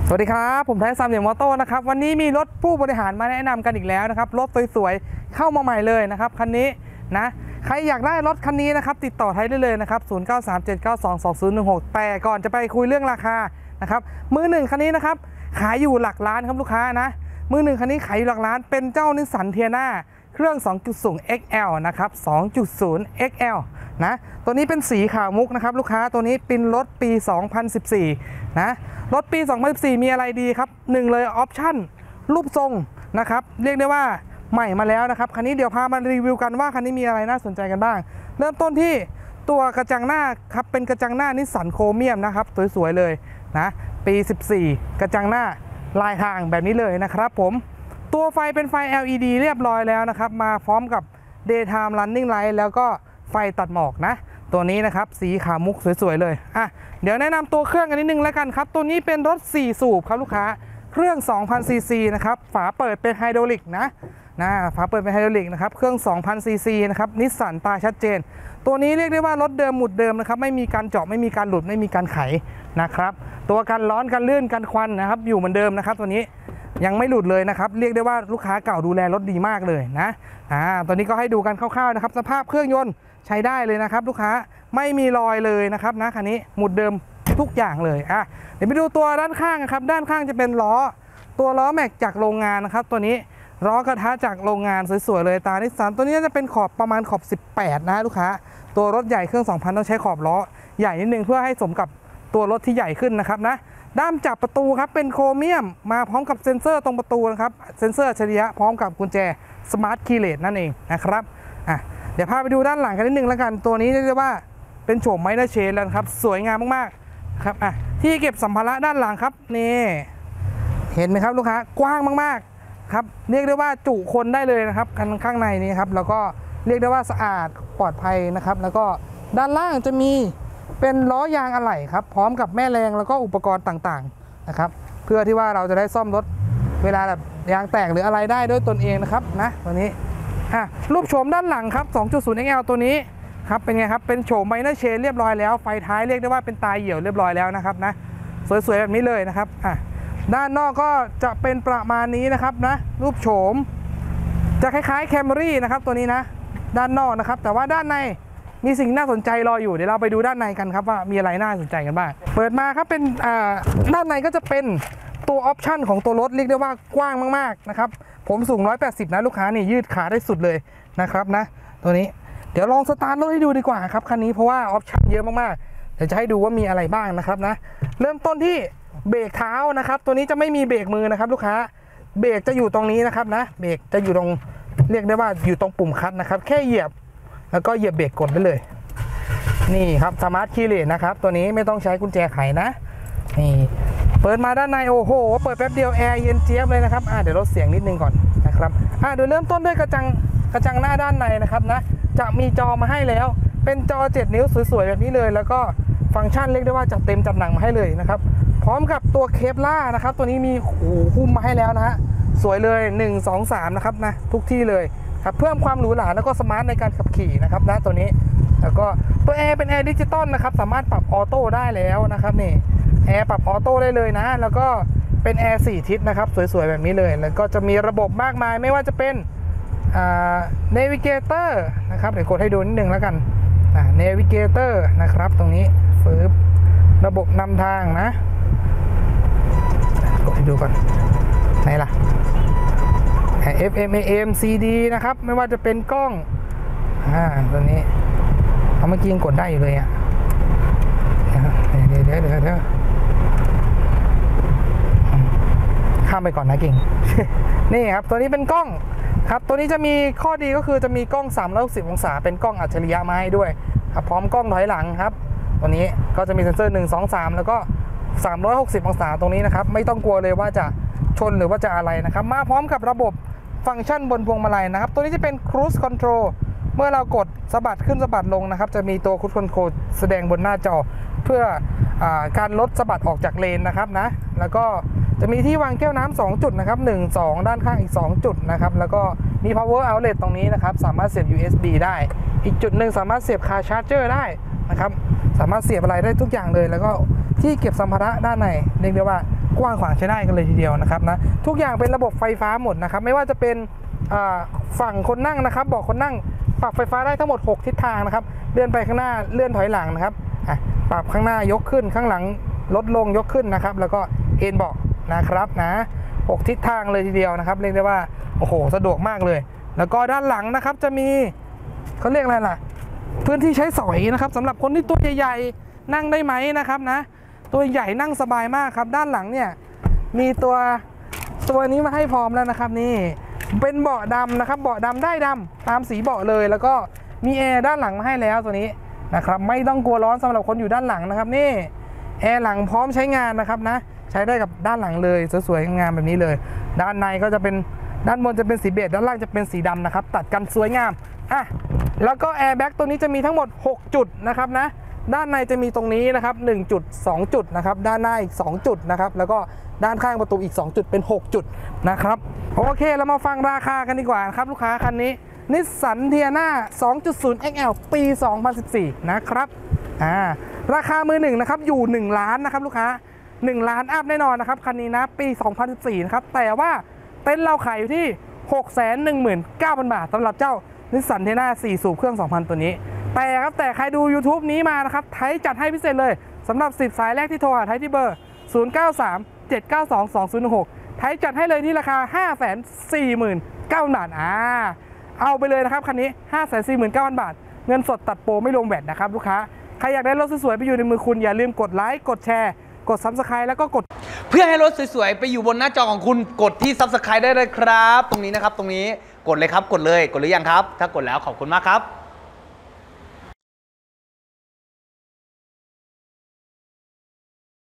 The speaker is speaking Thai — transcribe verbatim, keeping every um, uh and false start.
สวัสดีครับผมไทยซัมเดียมออโต้นะครับวันนี้มีรถผู้บริหารมาแนะนำกันอีกแล้วนะครับรถสวยๆเข้ามาใหม่เลยนะครับคันนี้นะใครอยากได้รถคันนี้นะครับติดต่อไทยได้เลยนะครับศูนย์ เก้า สาม เจ็ด เก้า สอง สอง ศูนย์ หนึ่ง หกแต่ก่อนจะไปคุยเรื่องราคานะครับมือหนึ่งคันนี้นะครับขายอยู่หลักล้านครับลูกค้านะมือหนึ่งคันนี้ขายอยู่หลักล้านเป็นเจ้านิสสันเทียร่าเครื่อง สองจุดศูนย์ เอ็กซ์ แอล นะครับ สองจุดศูนย์ เอ็กซ์ แอล นะตัวนี้เป็นสีขาวมุกนะครับลูกค้าตัวนี้เป็นรถปี สองพันสิบสี่ นะรถปี สองพันสิบสี่ มีอะไรดีครับหนึ่งเลยออปชั่นรูปทรงนะครับเรียกได้ว่าใหม่มาแล้วนะครับคันนี้เดี๋ยวพามารีวิวกันว่าคันนี้มีอะไรน่าสนใจกันบ้างเริ่มต้นที่ตัวกระจังหน้าครับเป็นกระจังหน้านิสสันโครเมียมนะครับสวยๆเลยนะปีสิบสี่กระจังหน้าลายทางแบบนี้เลยนะครับผมตัวไฟเป็นไฟ แอล อี ดี เรียบร้อยแล้วนะครับมาพร้อมกับ Daytime Running Light แล้วก็ไฟตัดหมอกนะตัวนี้นะครับสีขาวมุกสวยๆเลยอ่ะเดี๋ยวแนะนำตัวเครื่องกันนิดนึงแล้วกันครับตัวนี้เป็นรถสี่สูบครับลูกค้าเครื่อง สองพัน ซี ซี นะครับฝาเปิดเป็นไฮดรอลิกนะนะฝาเปิดเป็นไฮดรอลิกนะครับเครื่อง สองพัน ซี ซี นะครับนิสสันตาชัดเจนตัวนี้เรียกได้ว่ารถเดิมหมุดเดิมนะครับไม่มีการเจาะไม่มีการหลุดไม่มีการไขนะครับตัวกันร้อนกันลื่นกันควันนะครับอยู่เหมือนเดิมนะครับตัวนี้ยังไม่หลุดเลยนะครับเรียกได้ว่าลูกค้าเก่าดูแลรถดีมากเลยนะอ่าตัวนี้ก็ให้ดูกันคร่าวๆนะครับสภาพเครื่องยนต์ใช้ได้เลยนะครับลูกค้าไม่มีรอยเลยนะครับนะคันนี้หมุดเดิมทุกอย่างเลยอ่ะเดี๋ยวไปดูตัวด้านข้างครับด้านข้างจะเป็นล้อตัวล้อแม็กจากโรงงานนะครับตัวนี้ล้อกระทะจากโรงงานสวยๆเลยตานิสสันตัวนี้จะเป็นขอบประมาณขอบสิบแปดนะลูกค้าตัวรถใหญ่เครื่อง สองพัน ต้องใช้ขอบล้อใหญ่นิดนึงเพื่อให้สมกับตัวรถที่ใหญ่ขึ้นนะครับนะด้ามจับประตูครับเป็นโครเมียมมาพร้อมกับเซ็นเซอร์ตรงประตูนะครับเซ็นเซอร์อัจฉริยะพร้อมกับกุญแจสมาร์ทคีย์เลสนั่นเองนะครับอ่ะเดี๋ยวพาไปดูด้านหลังกันนิดนึงแล้วกันตัวนี้เรียกว่าเป็นโฉมไมเนอร์เชนแล้วครับสวยงามมากๆครับอ่ะที่เก็บสัมภาระด้านหลังครับนี่เห็นไหมครับลูกค้ากว้างมากๆครับเรียกได้ว่าจุคนได้เลยนะครับข้างในนี้ครับแล้วก็เรียกได้ว่าสะอาดปลอดภัยนะครับแล้วก็ด้านล่างจะมีเป็นล้อยางอะไหล่ครับพร้อมกับแม่แรงแล้วก็อุปกรณ์ต่างๆนะครับเพื่อที่ว่าเราจะได้ซ่อมรถเวลาแบบยางแตกหรืออะไรได้ด้วยตนเองนะครับนะตัวนี้อ่ะรูปโฉมด้านหลังครับ สองจุดศูนย์ เอ็กซ์ แอล ตัวนี้ครับเป็นไงครับเป็นโฉมไมเนอร์เชนเรียบร้อยแล้วไฟท้ายเรียกได้ว่าเป็นตาเหี่ยวเรียบร้อยแล้วนะครับนะสวยๆแบบนี้เลยนะครับอ่ะด้านนอกก็จะเป็นประมาณนี้นะครับนะรูปโฉมจะคล้ายๆแคมรี่นะครับตัวนี้นะด้านนอกนะครับแต่ว่าด้านในมีสิ่งน่าสนใจรออยู่เดี๋ยวเราไปดูด้านในกันครับว่ามีอะไรน่าสนใจกันบ้างเปิดมาครับเป็นอ่าด้านในก็จะเป็นตัวออปชั่นของตัวรถเรียกได้ว่ากว้างมากๆนะครับผมสูงหนึ่งร้อยแปดสิบนะลูกค้านี่ยืดขาได้สุดเลยนะครับนะตัวนี้เดี๋ยวลองสตาร์ทรถให้ดูดีกว่าครับคันนี้เพราะว่าออปชั่นเยอะมากๆเดี๋ยวจะให้ดูว่ามีอะไรบ้างนะครับนะเริ่มต้นที่เบรกเท้านะครับตัวนี้จะไม่มีเบรกมือนะครับลูกค้าเบรกจะอยู่ตรงนี้นะครับนะเบรกจะอยู่ตรงเรียกได้ว่าอยู่ตรงปุ่มคลัตช์นะครับแค่เหยียบแล้วก็เหยียบเบรกกดได้เลยนี่ครับสมาร์ทคีย์เลสนะครับตัวนี้ไม่ต้องใช้กุญแจไขนะนี่เปิดมาด้านในโอ้โหเปิดแป๊บเดียวแอร์เย็นเจี๊ยบเลยนะครับอ่าเดี๋ยวลดเสียงนิดนึงก่อนนะครับอ่าเดี๋ยวเริ่มต้นด้วยกระจังกระจังหน้าด้านในนะครับนะจะมีจอมาให้แล้วเป็นจอเจ็ดนิ้วสวยๆแบบนี้เลยแล้วก็ฟังก์ชันเรียกได้ว่าจัดเต็มจัดหนักมาให้เลยนะครับพร้อมกับตัวเคปล่านะครับตัวนี้มีโอ้โหหุ้มมาให้แล้วนะฮะสวยเลยหนึ่ง สอง สามนะครับนะทุกที่เลยครับเพิ่มความหรูหราแล้วก็สมาร์ทในการขับขี่นะครับนะตัวนี้แล้วก็ตัวแอร์เป็นแอร์ดิจิตอลนะครับสามารถปรับออโต้ได้แล้วนะครับนี่แอร์ปรับออโต้ได้เลยนะแล้วก็เป็นแอร์สี่ทิศนะครับสวยๆแบบนี้เลยแล้วก็จะมีระบบมากมายไม่ว่าจะเป็นอ่า Navigator นะครับเดี๋ยวกดให้ดูนิดนึงแล้วกันอ่า Navigator นะครับตรงนี้ฟืบระบบนำทางนะกดให้ดูก่อนไหนล่ะเอฟ เอ็ม เอ เอ็ม ซี ดี นะครับไม่ว่าจะเป็นกล้องอ่าตัวนี้เอาเมื่อกี้ยังกดได้อยู่เลยอ่ะเดี๋ยวเดี๋ยวเดี๋ยวเดี๋ยวข้ามไปก่อนนะเก่ง นี่ครับตัวนี้เป็นกล้องครับตัวนี้จะมีข้อดีก็คือจะมีกล้องสามร้อยหกสิบองศาเป็นกล้องอัจฉริยะมาให้ด้วยครับพร้อมกล้องถอยหลังครับตัวนี้ก็จะมีเซ็นเซอร์หนึ่ง สอง สามแล้วก็สามร้อยหกสิบองศาตรงนี้นะครับไม่ต้องกลัวเลยว่าจะชนหรือว่าจะอะไรนะครับมาพร้อมกับระบบฟังก์ชันบนพวงมาลัยนะครับตัวนี้จะเป็น Cruise Control เมื่อเรากดสะบัดขึ้นสะบัดลงนะครับจะมีตัว Cruise Control แสดงบนหน้าจอเพื่ออการลดสะบัดออกจากเลนนะครับนะแล้วก็จะมีที่วางแก้วน้ำสองจุดนะครับหนึ่ง สองด้านข้างอีกสองจุดนะครับแล้วก็มี power outlet ตรงนี้นะครับสามารถเสียบ ยู เอส บี ได้อีกจุดหนึ่งสามารถเสียบ car charger ได้นะครับสามารถเสียบอะไรได้ทุกอย่างเลยแล้วก็ที่เก็บสัมภาระด้านในเรียกได้ว่ากว้างขวางใช้ได้กันเลยทีเดียวนะครับนะทุกอย่างเป็นระบบไฟฟ้าหมดนะครับไม่ว่าจะเป็นฝั่งคนนั่งนะครับเบาะคนนั่งปรับไฟฟ้าได้ทั้งหมดหกทิศทางนะครับเลื่อนไปข้างหน้าเลื่อนถอยหลังนะครับปรับข้างหน้ายกขึ้นข้างหลังลดลงยกขึ้นนะครับแล้วก็เอนเบาะนะครับนะหกทิศทางเลยทีเดียวนะครับเรียกได้ว่าโอ้โหสะดวกมากเลยแล้วก็ด้านหลังนะครับจะมีเขาเรียกอะไรล่ะพื้นที่ใช้สอยนะครับสำหรับคนที่ตัวใหญ่ๆนั่งได้ไหมนะครับนะตัวใหญ่นั่งสบายมากครับด้านหลังเนี่ยมีตัวตัวนี้มาให้พร้อมแล้วนะครับนี่เป็นเบาะดำนะครับเบาะดำได้ดำตามสีเบาะเลยแล้วก็มีแอร์ด้านหลังมาให้แล้วตัวนี้นะครับไม่ต้องกลัวร้อนสำหรับคนอยู่ด้านหลังนะครับนี่แอร์หลังพร้อมใช้งานนะครับนะใช้ได้กับด้านหลังเลยสวยๆงามแบบนี้เลยด้านในก็จะเป็นด้านบนจะเป็นสีเบจด้านล่างจะเป็นสีดำนะครับตัดกันสวยงามอ่ะแล้วก็แอร์แบ็กตัวนี้จะมีทั้งหมดหกจุดนะครับนะด้านในจะมีตรงนี้นะครับหนึ่งจุดสองจุดนะครับด้านหน้าอีกสองจุดนะครับแล้วก็ด้านข้างประตูอีกสองจุดเป็นหกจุดนะครับโอเคเรามาฟังราคากันดีกว่าครับลูกค้าคันนี้นิสสันเทียน่า สองจุดศูนย์ เอ็กซ์ แอล ปี สองพันสิบสี่ นะครับอ่าราคามือหนึ่งนะครับอยู่หนึ่งล้านนะครับลูกค้าหนึ่งล้านอัพแน่นอนนะครับคันนี้นะปี สองพันสิบสี่ นะครับแต่ว่าเต็นท์เราขายอยู่ที่ หกแสนหนึ่งหมื่นเก้าพัน บาทสำหรับเจ้านิสสันเทียน่าสี่สูบเครื่อง สองพัน ตัวนี้แต่ครับแต่ใครดู YouTube นี้มานะครับไทยจัดให้พิเศษเลยสำหรับสิบสายแรกที่โทรหาไทยที่เบอร์ ศูนย์ เก้า สาม เจ็ด เก้า สอง สอง ศูนย์ หก ไทยจัดให้เลยที่ราคา ห้าแสนสี่หมื่นเก้าพัน บาทอ่าเอาไปเลยนะครับคันนี้ ห้าแสนสี่หมื่นเก้าพัน บาทเงินสดตัดโปรไม่รวมแวตนะครับลูกค้าใครอยากได้รถสวยๆไปอยู่ในมือคุณอย่าลืมกดไลค์กดแชร์กด ซับสไครบ์ แล้วก็กดเพื่อให้รถสวยๆไปอยู่บนหน้าจอของคุณกดที่ ซับสไครบ์ ได้เลยครับตรงนี้นะครับตรงนี้กดเลยครับกดเลยกดหรือยังครับถ้ากดแล้วขอบคุณมากครับ